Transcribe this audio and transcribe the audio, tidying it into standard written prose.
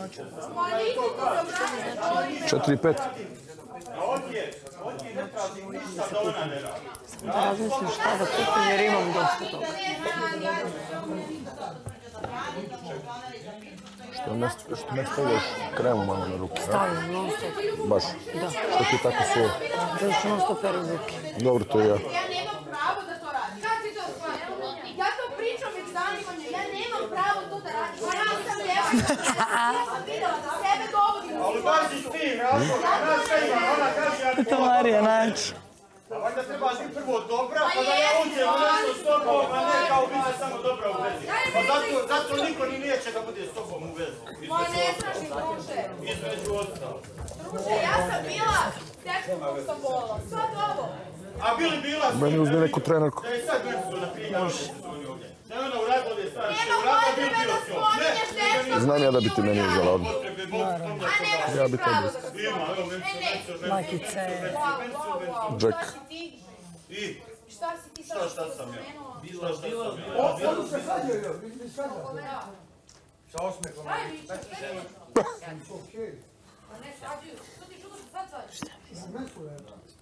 4,5. Sam da razmislim šta da kupim jer imam dosta toga. Što ne stavljaš kremu malo na ruke? Stavim non stop. Baš? Da. Što ti tako suvo? Da što non stop perim ruke. Dobro, to i ja. Ja nemam pravo da to radim. Kad si to shvatila? Ja to pričam već danima, ja nemam pravo to da radim. Pa ja sam djevojka. Ja sam vidjela da sebe dovodim. Ali bazi s tim, razlog, sve ima, ona kaže ja To Marija naći. A valjda treba biti prvo dobra, pa da ja uđem u nešto s tobom, a ne kao biti samo dobra u vezi. Pa zato niko ni neće da bude s tobom u vezi. Moje ne straši druže. Između ostalo. Druže, ja sam bila tečkom sa bolom. Sad ovo. A bila Meni uzme neku trenerku. da je sad Brncu na primjer ovdje sezoni ovdje. Da je ona uradila da je stavila Nema potrebe da spominješ tečkom. Znam ja da bi ti meni uzela odmah. potrebe, Bog tom da A nemaš Ja ti bi to pravo bez- da spominješ. ima, evo Mencu, Majkice. Wow. Jack. Šta si ti? I Šta si ti sad šta sam ja? spomenuo? Šta sam ja? Sa osmehom. Daj mi što Pa ne svađuju. Što ti čudo što sad svađuš?